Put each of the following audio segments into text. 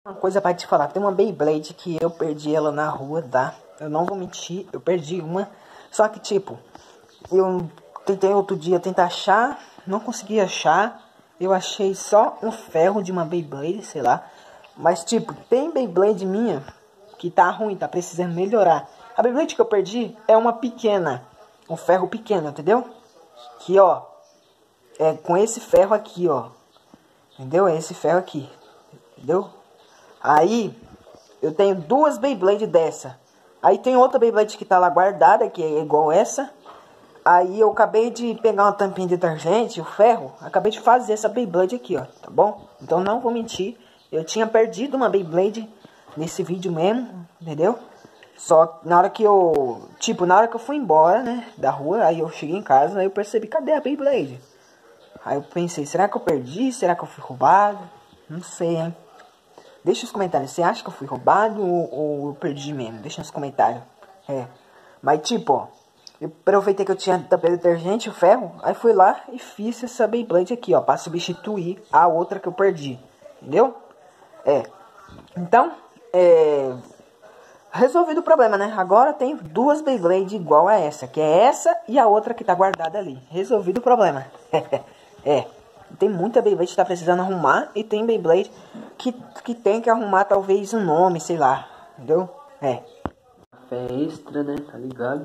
Uma coisa pra te falar, tem uma Beyblade que eu perdi ela na rua, tá? Eu não vou mentir, eu perdi uma. Só que tipo, eu tentei outro dia tentar achar, não consegui achar. Eu achei só um ferro de uma Beyblade, sei lá. Mas tipo, tem Beyblade minha que tá ruim, tá precisando melhorar. A Beyblade que eu perdi é uma pequena, um ferro pequeno, entendeu? Que ó, é com esse ferro aqui, ó. Entendeu? É esse ferro aqui, entendeu? Aí, eu tenho duas Beyblade dessa. Aí tem outra Beyblade que tá lá guardada, que é igual essa. Aí eu acabei de pegar uma tampinha de detergente, o ferro. Acabei de fazer essa Beyblade aqui, ó, tá bom? Então não vou mentir, eu tinha perdido uma Beyblade nesse vídeo mesmo, entendeu? Só na hora que eu, na hora que eu fui embora, né, da rua, aí eu cheguei em casa, aí eu percebi, cadê a Beyblade? Aí eu pensei, será que eu perdi? Será que eu fui roubado? Não sei, hein? Deixa nos comentários, você acha que eu fui roubado ou eu perdi mesmo? Deixa nos comentários. É. Mas tipo, ó, eu aproveitei que eu tinha também detergente, o ferro, aí fui lá e fiz essa Beyblade aqui, ó, pra substituir a outra que eu perdi. Entendeu? É. Então, resolvido o problema, né? Agora tem duas Beyblade igual a essa, que é essa e a outra que tá guardada ali. Resolvido o problema. É. Tem muita Beyblade que tá precisando arrumar. E tem Beyblade que tem que arrumar talvez um nome, sei lá. Entendeu? É. Café extra, né? Tá ligado?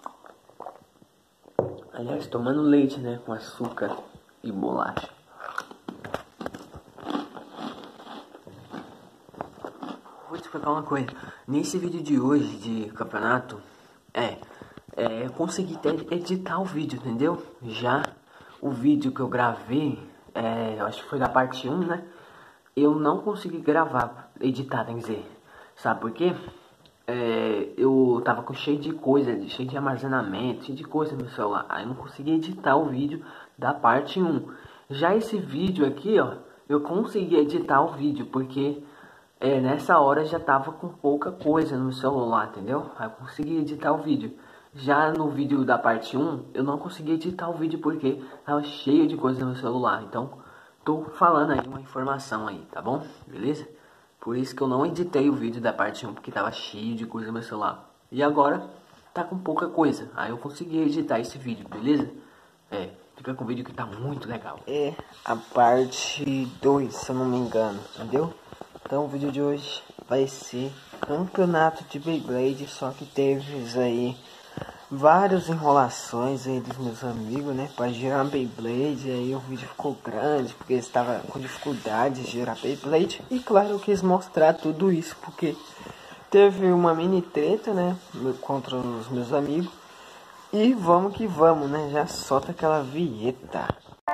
Aliás, tomando leite, né? Com açúcar e bolacha. Vou te explicar uma coisa. Nesse vídeo de hoje de campeonato, eu consegui editar o vídeo, entendeu? Já o vídeo que eu gravei, acho que foi da parte 1, né? Eu não consegui gravar, editar, tem que dizer. Sabe por quê? Eu tava cheio de coisa, cheio de armazenamento, cheio de coisa no celular. Aí eu não consegui editar o vídeo da parte 1. Já esse vídeo aqui, ó, eu consegui editar o vídeo, porque nessa hora já tava com pouca coisa no celular, entendeu? Aí eu consegui editar o vídeo. Já no vídeo da parte 1, eu não consegui editar o vídeo porque tava cheio de coisa no celular. Então, tô falando aí uma informação aí, tá bom? Beleza? Por isso que eu não editei o vídeo da parte 1, porque tava cheio de coisa no meu celular. E agora, tá com pouca coisa. Aí eu consegui editar esse vídeo, beleza? Fica com o vídeo que tá muito legal. É a parte 2, se eu não me engano, entendeu? Então o vídeo de hoje vai ser campeonato de Beyblade, só que teve aí várias enrolações aí dos meus amigos, né, para gerar Beyblade. Aí o vídeo ficou grande porque eles estavam com dificuldade de gerar Beyblade. E claro, eu quis mostrar tudo isso porque teve uma mini treta, né, contra os meus amigos. E vamos que vamos, né, já solta aquela vinheta.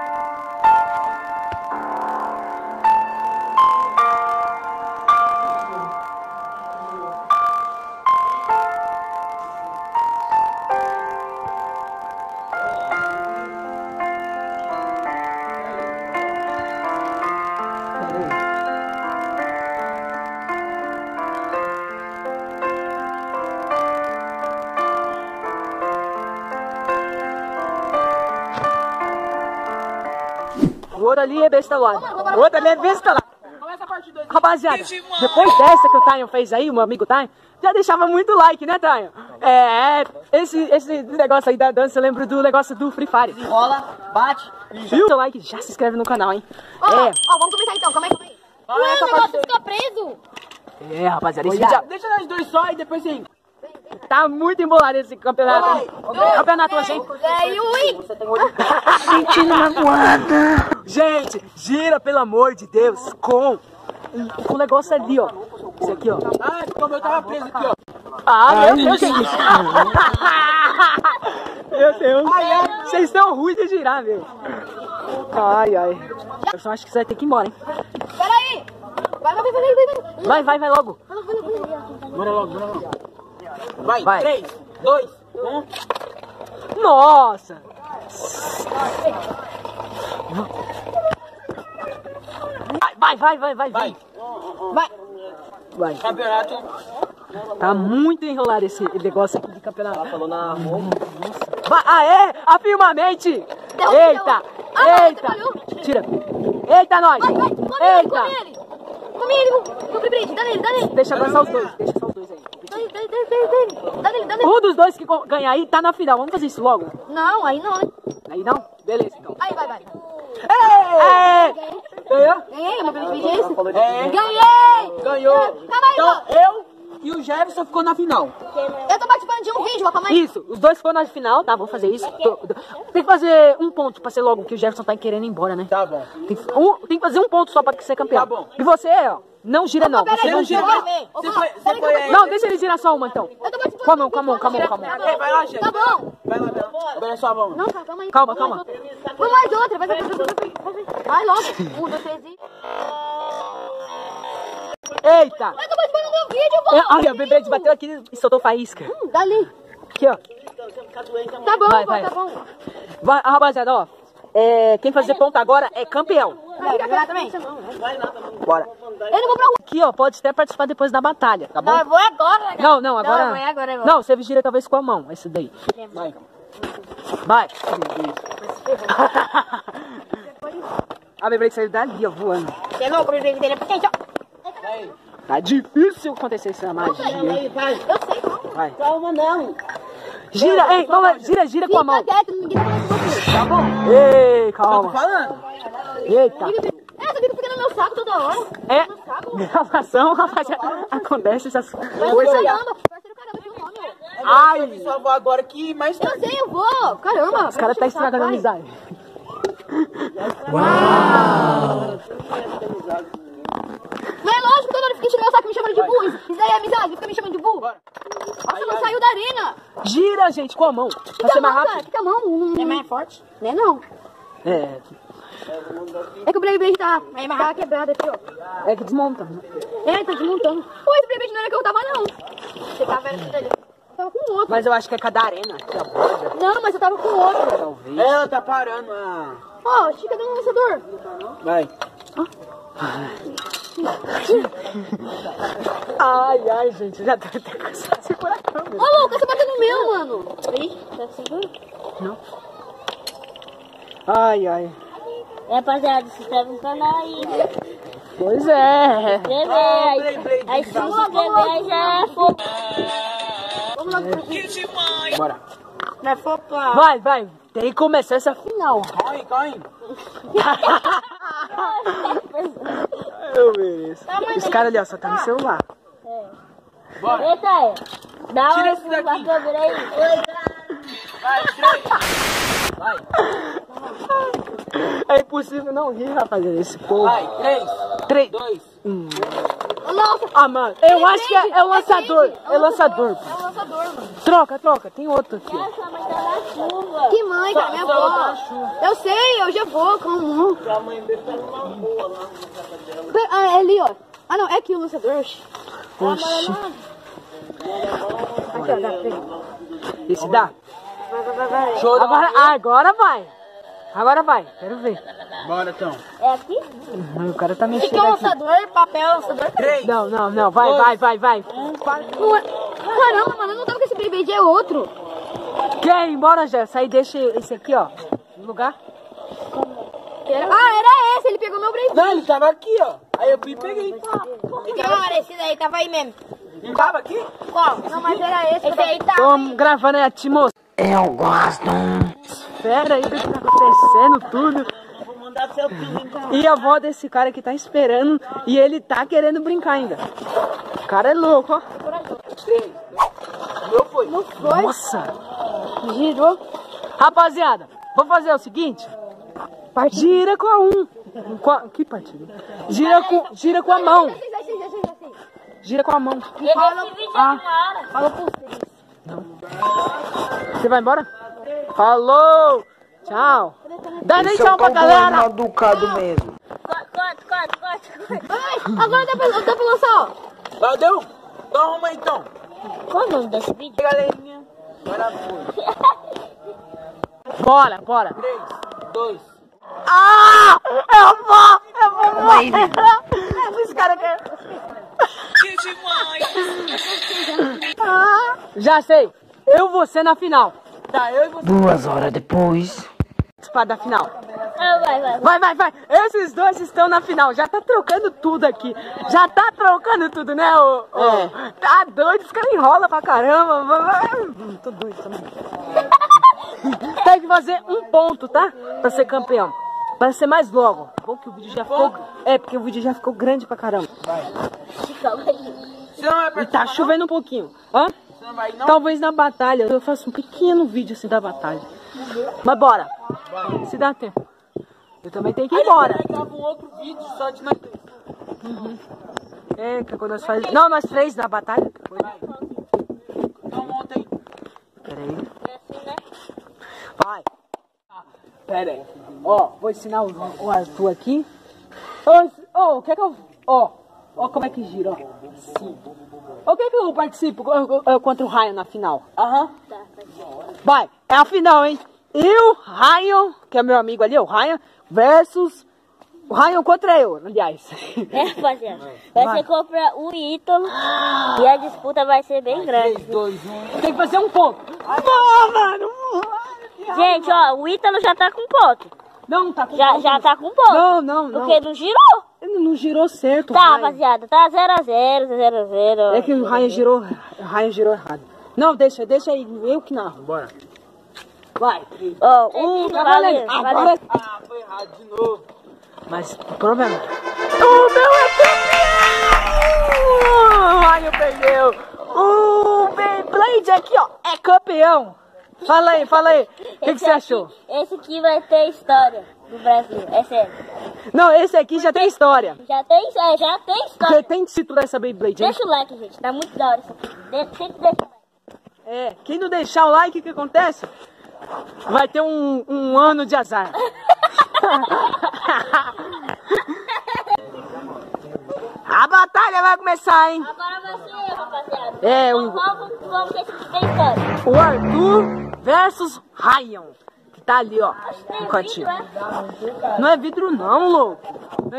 O outro ali é besta lá. O outro ali é besta lá. Rapaziada, depois dessa que o Tainho fez aí, o meu amigo Tainho, já deixava muito like, né, Tainho? Esse negócio aí da dança, eu lembro do negócio do Free Fire. Rola, bate. Viu? Seu like, já se inscreve no canal, hein? Vamos começar então, calma aí. Ué, o negócio fica preso. Rapaziada, esse vídeo Deixa nós dois só e depois sim. tá muito embolado esse campeonato. Campeonato hoje, hein? Sentindo magoada. Gente, gira, pelo amor de Deus, com o negócio ali, ó. Esse aqui, ó. Ah, como eu tava preso aqui, ó. Meu Deus, gente. Meu Deus. Vocês estão ruins de girar, meu. Ai. Eu só acho que você vai ter que ir embora, hein? Peraí. Vai logo. Bora logo. Vai. 3, 2, 1. Nossa. Vai. Campeonato. Tá muito enrolado esse negócio aqui de campeonato. Ela falou na mão. Vai, afirmamente. Eita. Tira. Eita, nós. Eita. Comigo. Meu preferente. Dá nele. Deixa dançar os dois. Deixa só os dois aí. Dá nele. Um dos dois que ganhar aí tá na final. Vamos fazer isso logo? Não, aí não, né? Aí não? Beleza, então. Aí, vai. Ei! Ganhou? Ganhei, meu preferente é esse? É. Ganhei! Ganhou. Calma aí, Então, eu e o Jefferson ficou na final. Eu tô participando de um vídeo, calma aí. Isso, os dois foram na final, tá? Vamos fazer isso. Tem que fazer um ponto pra ser logo, que o Jefferson tá querendo ir embora, né? Tá bom. Tem que fazer um ponto só pra ser campeão. Tá bom. E você, ó, não gira não. Você não gira. Você foi aí. Não, deixa ele girar só uma então. Eu tô participando. Com a mão. Vai lá, gente. Tá bom. Vai lá, Bela. Obedece sua mão. Não, calma aí. Calma. Foi mais outra. Vai. Vai logo. 1, 2, 3 e... Eita! Eu tô participando do vídeo, pô. Ai, o bebê bateu aqui e soltou faísca. Dali. Aqui, ó. Tá bom, Vai. tá bom. Vai, rapaziada, ó. Quem fazer ponto agora é campeão. Vai ganhar também. Bora. Eu não vou pra rua. Aqui, ó, pode até participar depois da batalha, tá bom? Não, eu vou agora. Não, agora. Não, é agora. Não, você gira talvez com a mão, esse daí. Vai. A bebê saiu dali, ó, voando. Você é louco, o bebê dele é potente, ó. Tá difícil acontecer essa magia. Eu sei, calma. Vai. Calma, não. Gira, ei, vamos lá, gira com a mão. Fica quieto, ninguém tá falando com você. Tá bom. Ei, Tô calma. falando. Eita. Você fica ficando no meu saco toda hora. É gravação, rapaziada. Acontece essas coisas aí. Caramba, parceiro, caramba, tem um nome, ó. Ai, Só vou agora aqui, mais Eu sei, eu vou. Caramba. os caras tá estragando a amizade. Mas é lógico que toda hora fica enchendo meu saco me chamando de burro. Isso daí é amizade, fica me chamando de burro. Nossa, não saiu da arena. Gira, gente, com a mão. Pra ser mais rápido. Fica a mão. É mais forte? Não é não. É, É que o Beyblade tá quebrado aqui, ó. é que desmonta. É, tá desmontando. Pô, esse Beyblade não era que eu tava, não. Você tava ali. Eu tava com outro. Mas eu acho que é cada arena. Aqui, a borda, Não, mas eu tava com outro. talvez. Ela tá parando. Ó, estica dando um lançador. Vai. Ai, gente, já deve ter cansado de segurar a câmera. Ô, Lucas, você bateu no meu, mano. Ih, tá seguro? Não. Ai. Rapaziada, se inscreve no canal aí. Pois é. Inscreve aí se inscrever aí já é fogo. Vamos lá, Bora. Vai fopar. Vai. Tem que começar essa final. Corre. Eu mereço. Os caras ali, ó, só tá no celular. Eita aí. Dá Tira uma esse daqui. câmera aí. Vai, 3. É impossível não rir, rapaziada, esse povo. Vai, 3, 3. 2. Nossa. Ah, mano, eu acho que é o lançador. É o lançador. É o lançador, mano. Troca. Tem outro aqui, ó. Nossa, mas tá na chuva. Que mãe, cara, minha avó. Eu sei, eu já vou, calma. A mãe dele tá numa rua lá. Ah, é ali, ó. Ah, não, é aqui o lançador. Oxi. Aqui, ó, dá. Esse dá? Vai. Show da Agora vai. Quero ver. Bora, então. É aqui? O cara tá Aqui mexendo é o aqui. lançador, papel, lançador. 3. Não. Vai. Caramba, mano, eu não tava com esse Beyblade, é outro. Quer ir embora, Jefferson? Aí deixa esse aqui, ó, no lugar. Era esse, ele pegou meu Beyblade. Não, ele tava aqui, ó. Aí eu fui e peguei. Cara, esse daí tava aí mesmo. Não tava aqui? Qual? Não, mas era esse. Esse aí tá. Vamos gravando aí a atmosfera. Eu gosto. Espera aí do que tá acontecendo tudo. Vou mandar seu filho então. E a avó desse cara que tá esperando e ele tá querendo brincar ainda. O cara é louco, ó. 3. Meu foi. Nossa. Girou. Rapaziada, vou fazer o seguinte. Gira com a 1. Que partida? Gira com a mão. Já sei. Gira com a mão. Esse vídeo é uma hora. Fala por vocês. Você vai embora? Falou! Tchau! Dá nem tchau pra galera! Educado mesmo. Corta. Ai, agora dá pra lançar, ó. Valeu? Então arruma aí, então. Qual o nome desse vídeo? Galerinha. Agora foi. Bora! 3, 2. Ah! Eu vou! Esse cara quer... Já sei! Eu vou ser na final! Tá, eu e você. 2 horas depois. Participar da final. Vai. Esses dois estão na final. Já tá trocando tudo aqui. Já tá trocando tudo, né? Tá doido, os caras enrolam pra caramba. Tô doido também. Tem que fazer um ponto, tá? Pra ser campeão. Pra ser mais logo. Bom que o vídeo já ficou... porque o vídeo já ficou grande pra caramba. E tá chovendo um pouquinho. Hã? Você não vai, não? Talvez na batalha. Eu faço um pequeno vídeo assim da batalha. Mas bora. Se dá tempo. Eu também tenho que ir embora. Eu gravo um outro vídeo só de nós três. Que quando nós fazemos... Não, nós três na batalha. Então monta aí. Pera aí. Vai. Pera aí. Ó, vou ensinar o Arthur aqui. Quer que eu... Ó como é que gira, ó. Assim. Quer que eu participo contra o Ryan na final? Vai, é a final, hein? Eu, Ryan, que é meu amigo ali, o Ryan, versus... O Ryan contra eu, aliás. Rapaziada. Vai ser contra o Ítalo e a disputa vai ser bem grande. 3, 2, 1. Tem que fazer um ponto. Mano! Gente, ó, o Ítalo já tá com ponto. Não tá com ponto. Já tá com ponto. Não. Porque não girou. Ele não girou certo. Tá, rapaziada, tá 0-0. É que o Ryan girou errado. Não, deixa aí, eu que narro. Bora. Vai. Ó, valeu. Foi errado de novo. Mas o problema... O meu é campeão! O Ryan perdeu. O Beyblade aqui, ó, é campeão. Fala aí. O que você achou? Esse aqui vai ter história do Brasil, é sério. Não, esse aqui já tem história. Já tem história. Porque tem título dessa Beyblade, hein? Deixa o like, gente, tá muito da hora isso aqui. Sempre deixa o like. Quem não deixar o like, o que acontece? Vai ter um ano de azar. A batalha vai começar, hein? Agora vai ser, rapaziada. Vamos ver se tem história. O Arthur versus Ryan. Que tá ali, ó. No cantinho. Não é vidro não, louco.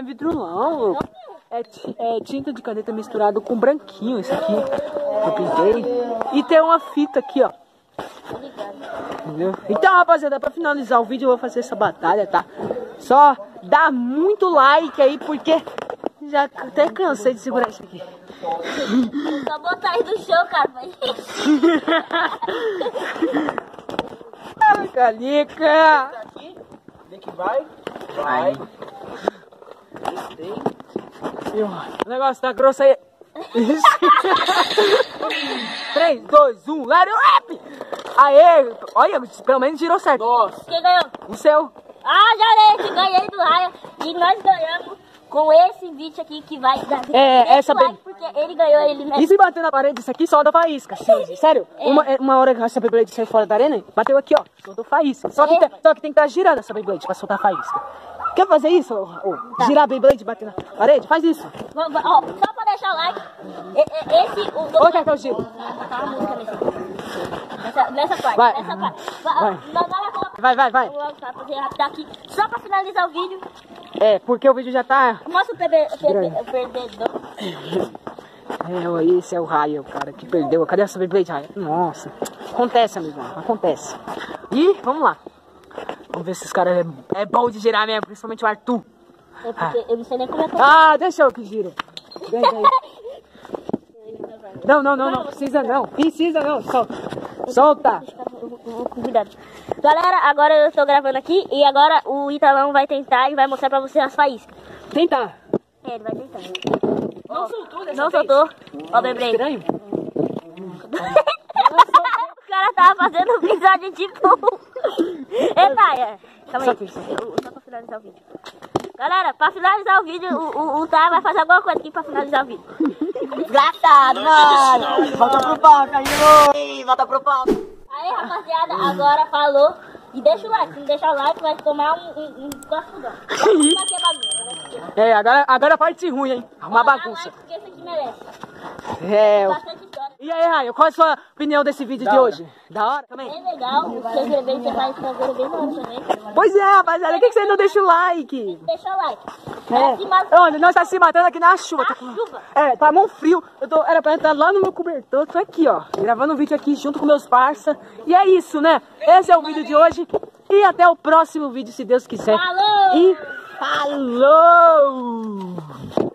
É tinta de caneta misturado com branquinho, isso aqui. Eu pintei. E tem uma fita aqui, ó. Entendeu? Então, rapaziada, pra finalizar o vídeo eu vou fazer essa batalha, tá? Só dá muito like aí, porque já até cansei de segurar isso aqui. Só botar aí no chão, cara. Calica! Vem que vai. O negócio tá grosso aí. 3, 2, 1, let it rap! Aê! Olha, pelo menos tirou certo. Nossa. Quem ganhou? O seu. Ganhei do Ryan. E nós ganhamos com esse vídeo aqui que vai dar. Essa like, porque ele ganhou, ele mesmo. E se bater na parede, isso aqui solta faísca. Sério, uma hora que essa Beyblade saiu fora da arena, bateu aqui, ó, soltou faísca. Só que tem que estar girando essa Beyblade pra soltar faísca. Quer fazer isso? Tá. Girar a Beyblade e bater na parede? Faz isso. Ó, só pra deixar o like. Ou quer que eu giro? Nessa parte. Vai. Vai. Vamos fazer rápido aqui. Só pra finalizar o vídeo. Porque o vídeo já tá... Mostra o perdedor. Esse é o Ryan, cara, que perdeu. Cadê essa Beyblade, Ryan? Nossa. Acontece, amigão. Acontece. E vamos lá. Vamos ver se esse cara é bom de girar mesmo, principalmente o Arthur. Porque eu não sei nem como é que deixa eu que giro. Não. Precisa não. Solta. Cuidado. Galera, agora eu tô gravando aqui e agora o Italão vai tentar e vai mostrar pra vocês as faíscas. Tentar. Ele vai tentar. Não soltou. Ó, Beyblade. Estranho. O cara tava fazendo um episódio tipo... Eita, calma aí. Só pra finalizar o vídeo. Galera, pra finalizar o vídeo, o Thay vai fazer alguma coisa aqui pra finalizar o vídeo. Desgraçado, mano! Volta pro palco aí, volta pro palco. Aí, rapaziada, agora falou. E deixa o like, se não deixar o like, vai tomar um coscudão. Aqui é bagunça. Agora a parte ruim, hein? Uma bagunça. Porque esse aqui merece. Bastante história. E aí, Ryan, qual é a sua opinião desse vídeo de hoje? Da hora também? É legal, se inscrever, você vai fazer bem na hora também. Pois é, rapaziada, por que você não deixa o like? Deixa o like. Onde nós tá se matando aqui na chuva. Tá mão frio. Era pra entrar lá no meu cobertor, tô aqui, ó. Gravando um vídeo aqui junto com meus parça. E é isso, né? Esse é o vídeo de hoje. E até o próximo vídeo, se Deus quiser. Falou! E falou!